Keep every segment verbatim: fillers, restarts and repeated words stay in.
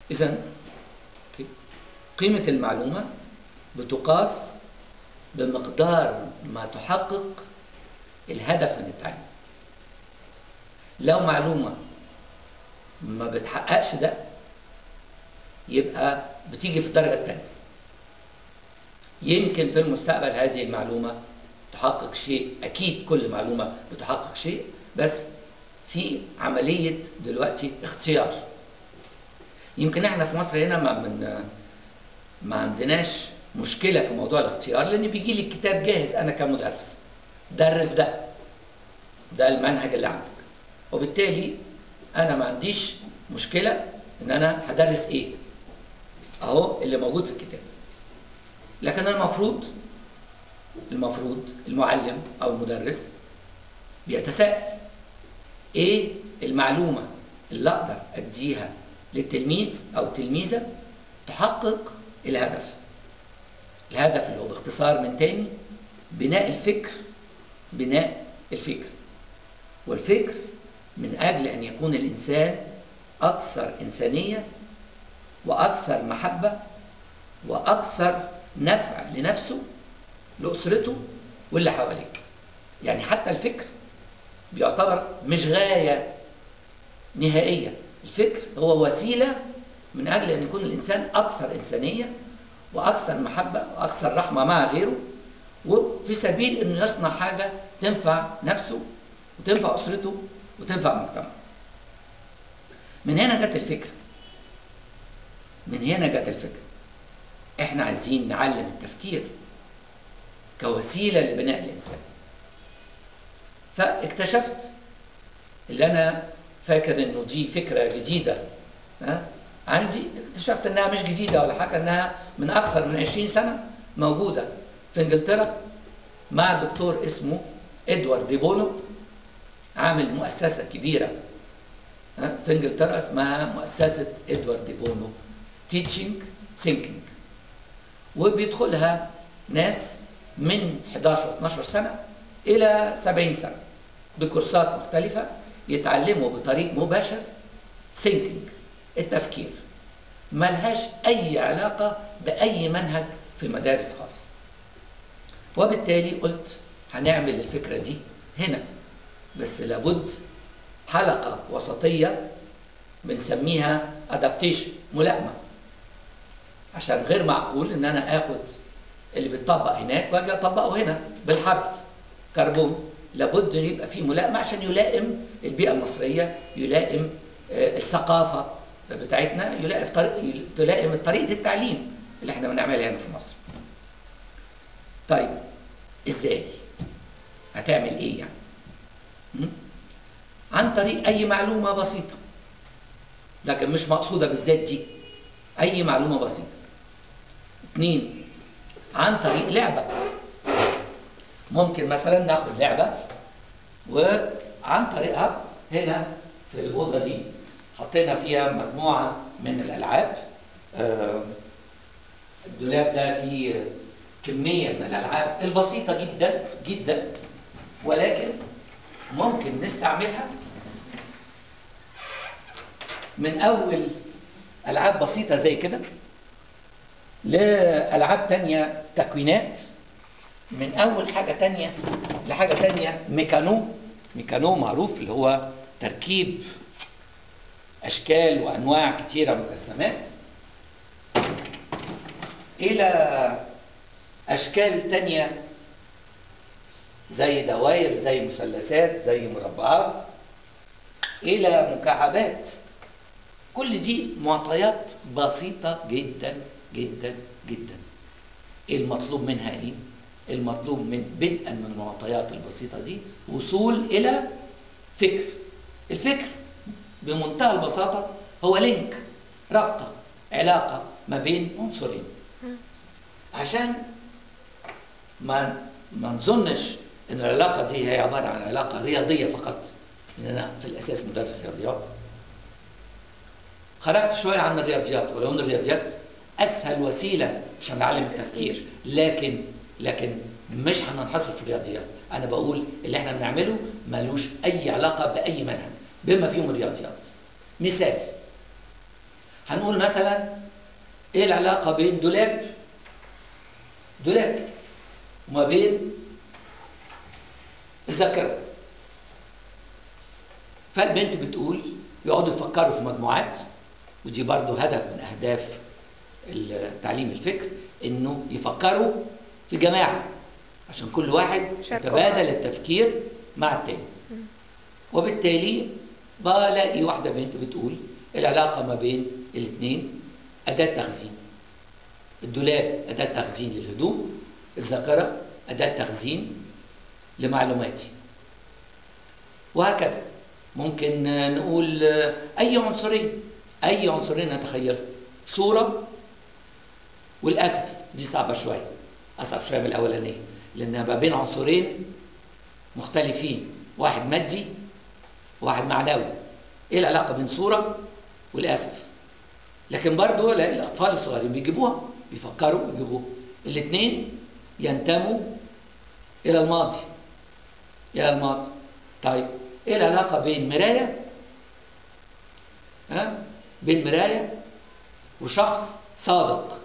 إذن قيمة المعلومة بتقاس بمقدار ما تحقق الهدف من التعليم. لو معلومة ما بتحققش ده يبقى بتيجي في الدرجة الثانية. يمكن في المستقبل هذه المعلومة تحقق شيء، أكيد كل معلومة بتحقق شيء، بس في عملية دلوقتي اختيار. يمكن احنا في مصر هنا ما من ما عندناش مشكلة في موضوع الاختيار، لأن بيجي لي الكتاب جاهز أنا كمدرس، درس ده ده المنهج اللي عندك، وبالتالي أنا ما عنديش مشكلة إن أنا هدرس إيه، أهو اللي موجود في الكتاب. لكن المفروض المفروض المعلم أو المدرس بيتساءل إيه المعلومة اللي أقدر أديها للتلميذ أو التلميذة تحقق الهدف. الهدف اللي هو باختصار من تاني بناء الفكر، بناء الفكر. والفكر من أجل أن يكون الإنسان أكثر إنسانية وأكثر محبة وأكثر نفع لنفسه لأسرته واللي حواليك. يعني حتى الفكر بيعتبر مش غاية نهائية، الفكر هو وسيلة من أجل أن يكون الإنسان أكثر إنسانية وأكثر محبة وأكثر رحمة مع غيره، وفي سبيل أنه يصنع حاجة تنفع نفسه وتنفع أسرته وتنفع مجتمعه. من هنا جت الفكرة من هنا جت الفكرة احنا عايزين نعلم التفكير كوسيلة لبناء الإنسان. فاكتشفت اللي أنا فاكر أنه دي فكرة جديدة ها عندي، اكتشفت أنها مش جديدة ولا حاجة، أنها من أكثر من عشرين سنة موجودة في إنجلترا مع دكتور اسمه إدوارد دي بونو، عامل مؤسسة كبيرة في إنجلترا اسمها مؤسسة إدوارد دي بونو Teaching Thinking، وبيدخلها ناس من إحداشر اثناشر سنة إلى سبعين سنة بكورسات مختلفة يتعلموا بطريق مباشر Thinking، التفكير، ملهاش أي علاقة بأي منهج في المدارس خالص. وبالتالي قلت هنعمل الفكرة دي هنا، بس لابد حلقة وسطية بنسميها adaptation، ملائمة، عشان غير معقول ان انا اخد اللي بيتطبق هناك واجي اطبقه هنا بالحرف كربون. لابد ان يبقى فيه ملائمة عشان يلائم البيئة المصرية، يلائم الثقافة بتاعتنا، يلائم طريق تلائم طريقة التعليم اللي احنا بنعملها هنا في مصر. طيب ازاي هتعمل ايه يعني؟ م? عن طريق اي معلومة بسيطة، لكن مش مقصودة بالذات دي، اي معلومة بسيطة. اتنين، عن طريق لعبة. ممكن مثلا ناخد لعبة وعن طريقها هنا في الأوضة دي حطينا فيها مجموعة من الألعاب. آه الدولاب ده فيه كمية من الألعاب البسيطة جدا جدا، ولكن ممكن نستعملها من أول ألعاب بسيطة زي كده لألعاب تانية تكوينات، من أول حاجة تانية لحاجة تانية ميكانو. ميكانو معروف اللي هو تركيب أشكال وأنواع كتيرة من الرسمات، إلى أشكال تانية زي دوائر، زي مثلثات، زي مربعات، إلى مكعبات. كل دي معطيات بسيطة جدا جدا جدا. المطلوب منها إيه؟ المطلوب من بدءا من المعطيات البسيطة دي وصول إلى فكر. الفكر بمنتهى البساطة هو لينك، رابطة، علاقة ما بين عنصرين. عشان ما ما نظنش ان العلاقة دي هي عبارة عن علاقة رياضية فقط، لأن أنا في الأساس مدرس رياضيات. خرجت شوية عن الرياضيات، ولو أن الرياضيات أسهل وسيلة عشان نعلم التفكير، لكن لكن مش هننحصر في الرياضيات. أنا بقول اللي احنا بنعمله ملوش أي علاقة بأي منهج بما فيهم الرياضيات. مثال، هنقول مثلا ايه العلاقة بين دولاب دولاب وما بين الذاكرة. فالبنت بتقول يقعدوا يفكروا في مجموعات، ودي برضو هدف من أهداف تعليم الفكر، إنه يفكروا في جماعة عشان كل واحد يتبادل التفكير مع التاني. وبالتالي بلاقي واحدة بنت بتقول العلاقة ما بين الاثنين أداة تخزين. الدولاب أداة تخزين للهدوم، الذاكرة أداة تخزين لمعلوماتي، وهكذا. ممكن نقول أي عنصرين أي عنصرين نتخيل صورة والأسف. دي صعبة شوية، أصعب شوية من الأولانية، لأنها ما بين عنصرين مختلفين، واحد مادي وواحد معنوي. إيه العلاقة بين صورة والأسف؟ لكن برضو الأطفال الصغيرين بيجيبوها، بيفكروا يجيبوها. الاثنين ينتموا إلى الماضي إلى الماضي. طيب إيه العلاقة بين مراية ها بين مراية وشخص صادق؟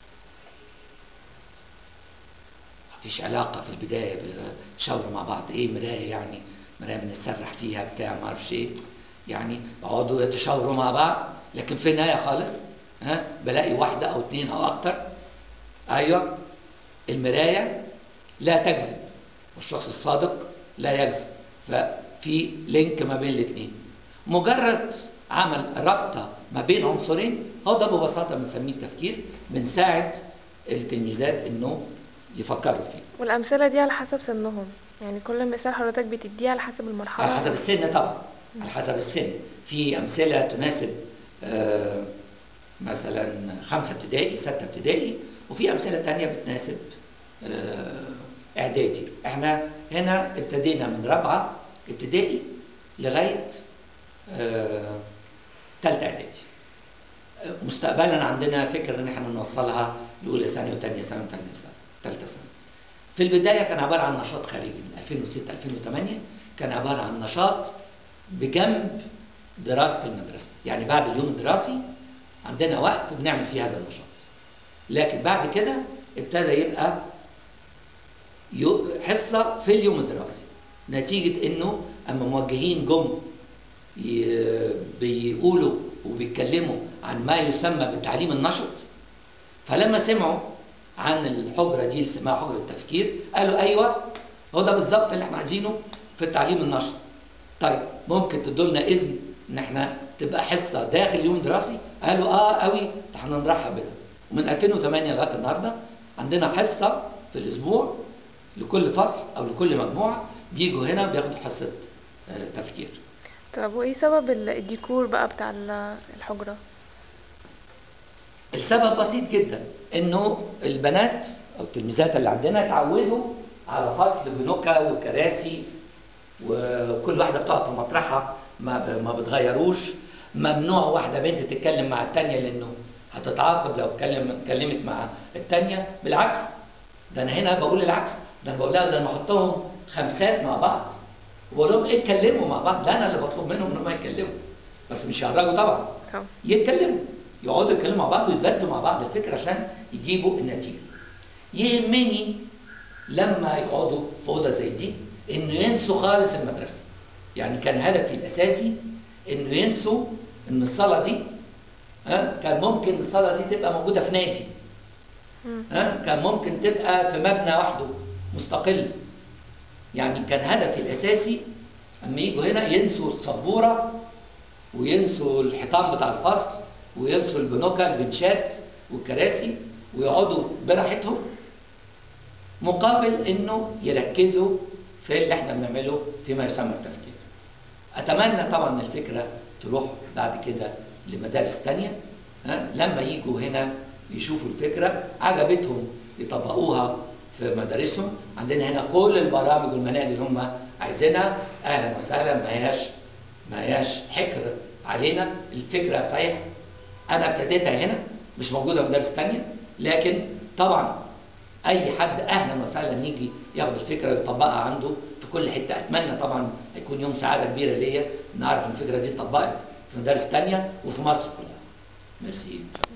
مفيش علاقة في البداية، بيشاوروا مع بعض ايه مراية يعني؟ مراية بنتسرح فيها بتاع ما اعرفش ايه يعني، بيقعدوا يتشاوروا مع بعض، لكن في النهاية خالص ها بلاقي واحدة او اتنين او اكتر. ايوه، المراية لا تكذب والشخص الصادق لا يكذب، ففي لينك ما بين الاثنين. مجرد عمل رابطة ما بين عنصرين هو ده ببساطة بنسميه التفكير، بنساعد التلميذات انه يفكروا فيه. والأمثلة دي على حسب سنهم، يعني كل مثال حضرتك بتديه على حسب المرحلة؟ على حسب السن طبعا، على حسب السن. في أمثلة تناسب آه مثلا خمسة ابتدائي ستة ابتدائي، وفي أمثلة تانية بتناسب آه إعدادي. احنا هنا ابتدينا من رابعة ابتدائي لغاية آه تالتة إعدادي. مستقبلا عندنا فكرة ان احنا نوصلها لأولى ثانوي وثانية ثانوي وثالثة ثانوي ثالثة ثانوي. في البداية كان عبارة عن نشاط خارجي من ألفين وستة ألفين وثمانية، كان عبارة عن نشاط بجنب دراسة المدرسة، يعني بعد اليوم الدراسي عندنا وقت بنعمل فيه هذا النشاط. لكن بعد كده ابتدى يبقى حصة في اليوم الدراسي، نتيجة انه اما موجهين جم بيقولوا وبيتكلموا عن ما يسمى بالتعليم النشط، فلما سمعوا عن الحجرة دي اللي اسمها حجرة التفكير قالوا ايوه هو ده بالظبط اللي احنا عايزينه في التعليم النشط. طيب ممكن تدولنا اذن ان احنا تبقى حصة داخل اليوم الدراسي؟ قالوا اه قوي، احنا نرحب بده. ومن ألفين وثمانية لغايه النهارده عندنا حصة في الاسبوع لكل فصل او لكل مجموعة بيجوا هنا بياخدوا حصة تفكير. طب وايه سبب الديكور بقى بتاع الحجرة؟ السبب بسيط جدا، انه البنات او التلميذات اللي عندنا اتعودوا على فصل بنكة وكراسي، وكل واحدة بتقعد في مطرحها ما ما بتغيروش. ممنوع واحدة بنت تتكلم مع التانية لانه هتتعاقب لو اتكلمت مع التانية. بالعكس، ده انا هنا بقول العكس، ده انا بقول لها ده انا بحطهم خمسات مع بعض وبقول لهم ايه اتكلموا مع بعض. لا انا اللي بطلب منهم ان هم يتكلموا، بس مش يهرجوا طبعا، يتكلموا يقعدوا يتكلموا مع بعض ويتبادلوا مع بعض الفكره عشان يجيبوا النتيجه. يهمني لما يقعدوا في اوضه زي دي انه ينسوا خالص المدرسه. يعني كان هدفي الاساسي انه ينسوا ان الصلاه دي ها كان ممكن الصلاه دي تبقى موجوده في نادي، ها كان ممكن تبقى في مبنى وحده مستقل. يعني كان هدفي الاساسي اما يجوا هنا ينسوا السبوره وينسوا الحيطان بتاع الفصل وينسوا البنوكه البنشات والكراسي ويقعدوا براحتهم، مقابل انه يركزوا في اللي احنا بنعمله فيما يسمى التفكير. اتمنى طبعا ان الفكره تروح بعد كده لمدارس تانية، ها لما يجوا هنا يشوفوا الفكره عجبتهم يطبقوها في مدارسهم. عندنا هنا كل البرامج والمناهج اللي هم عايزينها، اهلا وسهلا، ما هياش ما هياش حكر علينا. الفكره صحيح انا ابتديتها هنا مش موجوده في مدارس ثانيه، لكن طبعا اي حد اهلا وسهلا يجي ياخد الفكره ويطبقها عنده في كل حته. اتمنى طبعا هيكون يوم سعاده كبيره ليا ان اعرف ان الفكره دي اتطبقت في مدارس ثانيه وفي مصر كلها. ميرسي.